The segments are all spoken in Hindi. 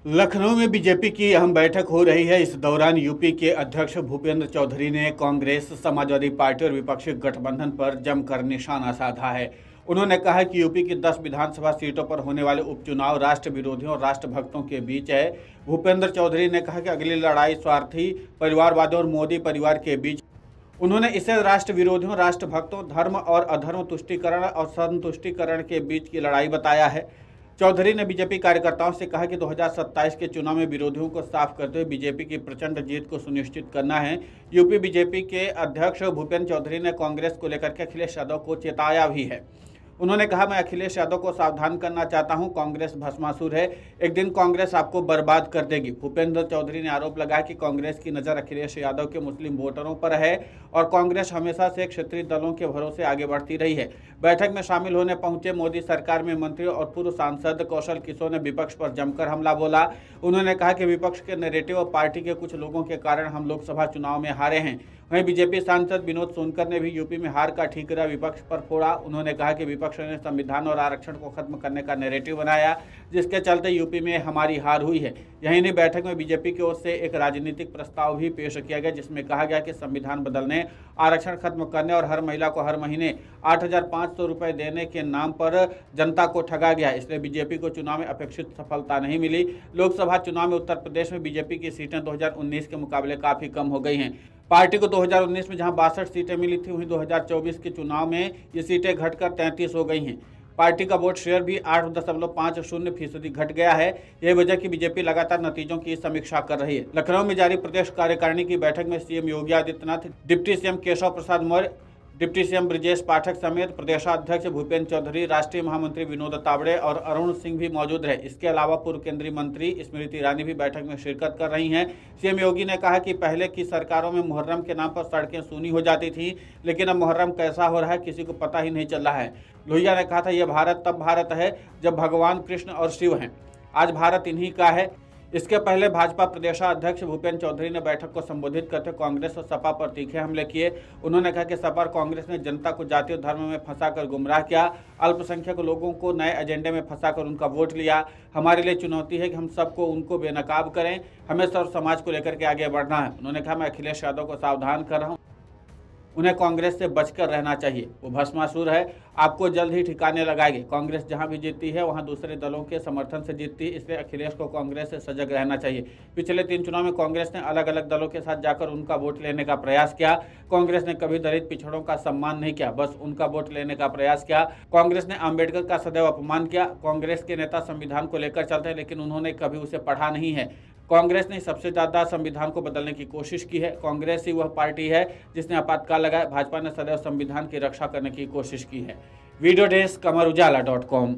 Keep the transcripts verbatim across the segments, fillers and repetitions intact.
लखनऊ में बीजेपी की अहम बैठक हो रही है। इस दौरान यूपी के अध्यक्ष भूपेंद्र चौधरी ने कांग्रेस, समाजवादी पार्टी और विपक्षी गठबंधन पर जमकर निशाना साधा है। उन्होंने कहा कि यूपी की दस विधानसभा सीटों पर होने वाले उपचुनाव राष्ट्र विरोधियों और राष्ट्र भक्तों के बीच है। भूपेंद्र चौधरी ने कहा कि अगली लड़ाई स्वार्थी परिवारवादियों और मोदी परिवार के बीच। उन्होंने इसे राष्ट्र विरोधियों, राष्ट्र भक्तों, धर्म और अधर्म तुष्टीकरण और संतुष्टीकरण के बीच की लड़ाई बताया है। चौधरी ने बीजेपी कार्यकर्ताओं से कहा कि दो हज़ार सत्ताईस के चुनाव में विरोधियों को साफ करते हुए बीजेपी की प्रचंड जीत को सुनिश्चित करना है। यूपी बीजेपी के अध्यक्ष भूपेंद्र चौधरी ने कांग्रेस को लेकर के अखिलेश यादव को चेताया भी है। उन्होंने कहा, मैं अखिलेश यादव को सावधान करना चाहता हूं, कांग्रेस भस्मासुर है, एक दिन कांग्रेस आपको बर्बाद कर देगी। भूपेंद्र चौधरी ने आरोप लगाया कि कांग्रेस की नज़र अखिलेश यादव के मुस्लिम वोटरों पर है और कांग्रेस हमेशा से क्षेत्रीय दलों के भरोसे आगे बढ़ती रही है। बैठक में शामिल होने पहुंचे मोदी सरकार में मंत्री और पूर्व सांसद कौशल किशोर ने विपक्ष पर जमकर हमला बोला। उन्होंने कहा कि विपक्ष के नैरेटिव और पार्टी के कुछ लोगों के कारण हम लोकसभा चुनाव में हारे हैं। वहीं बीजेपी सांसद विनोद सोनकर ने भी यूपी में हार का ठीकरा विपक्ष पर फोड़ा। उन्होंने कहा कि विपक्ष ने संविधान और आरक्षण को खत्म करने का नैरेटिव बनाया, जिसके चलते यूपी में हमारी हार हुई है। यही नहीं, बैठक में बीजेपी की ओर से एक राजनीतिक प्रस्ताव भी पेश किया गया, जिसमें कहा गया कि संविधान बदलने, आरक्षण खत्म करने और हर महिला को हर महीने आठ हजार पाँच सौ रुपये देने के नाम पर जनता को ठगा गया। इसलिए बीजेपी को चुनाव में अपेक्षित सफलता नहीं मिली। लोकसभा चुनाव में उत्तर प्रदेश में बीजेपी की सीटें दो हजार उन्नीस के मुकाबले काफी कम हो गई हैं। पार्टी को दो हज़ार उन्नीस में जहां बासठ सीटें मिली थी, वहीं दो हज़ार चौबीस के चुनाव में ये सीटें घटकर तैंतीस हो गई हैं। पार्टी का वोट शेयर भी आठ दशमलव पाँच शून्य फीसदी घट गया है। यही वजह कि बीजेपी लगातार नतीजों की समीक्षा कर रही है। लखनऊ में जारी प्रदेश कार्यकारिणी की बैठक में CM Yogi Adityanath, deputy CM Keshav Prasad Maurya, deputy CM Brajesh Pathak समेत प्रदेशाध्यक्ष भूपेंद्र चौधरी, राष्ट्रीय महामंत्री विनोद तावड़े और अरुण सिंह भी मौजूद रहे। इसके अलावा पूर्व केंद्रीय मंत्री स्मृति ईरानी भी बैठक में शिरकत कर रही हैं। सीएम योगी ने कहा कि पहले की सरकारों में मुहर्रम के नाम पर सड़कें सूनी हो जाती थी, लेकिन अब मुहर्रम कैसा हो रहा है किसी को पता ही नहीं चल रहा है। लोहिया ने कहा था, यह भारत तब भारत है जब भगवान कृष्ण और शिव हैं। आज भारत इन्हीं का है। इसके पहले भाजपा प्रदेशाध्यक्ष भूपेंद्र चौधरी ने बैठक को संबोधित करते कांग्रेस और सपा पर तीखे हमले किए। उन्होंने कहा कि सपा और कांग्रेस ने जनता को जातीय धर्म में फंसाकर गुमराह किया, अल्पसंख्यक लोगों को नए एजेंडे में फंसाकर उनका वोट लिया। हमारे लिए चुनौती है कि हम सबको उनको बेनकाब करें, हमें सर्व समाज को लेकर के आगे बढ़ना है। उन्होंने कहा, मैं अखिलेश यादव को सावधान कर रहा हूँ, उन्हें कांग्रेस से बचकर रहना चाहिए, वो भस्मासुर है, आपको जल्द ही ठिकाने लगाएगी। कांग्रेस जहां भी जीतती है वहां दूसरे दलों के समर्थन से जीतती है, इसलिए अखिलेश को कांग्रेस से सजग रहना चाहिए। पिछले तीन चुनाव में कांग्रेस ने अलग अलग दलों के साथ जाकर उनका वोट लेने का प्रयास किया। कांग्रेस ने कभी दलित पिछड़ों का सम्मान नहीं किया, बस उनका वोट लेने का प्रयास किया। कांग्रेस ने अम्बेडकर का सदैव अपमान किया। कांग्रेस के नेता संविधान को लेकर चलते हैं, लेकिन उन्होंने कभी उसे पढ़ा नहीं है। कांग्रेस ने सबसे ज्यादा संविधान को बदलने की कोशिश की है। कांग्रेस ही वह पार्टी है जिसने आपातकाल लगाया। भाजपा ने सदैव संविधान की रक्षा करने की कोशिश की है। Video desk Amar Ujala dot com.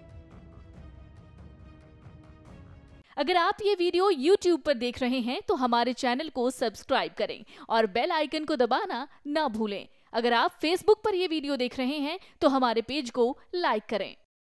अगर आप ये वीडियो यूट्यूब पर देख रहे हैं तो हमारे चैनल को सब्सक्राइब करें और बेल आइकन को दबाना ना भूलें। अगर आप फेसबुक पर ये वीडियो देख रहे हैं तो हमारे पेज को लाइक करें।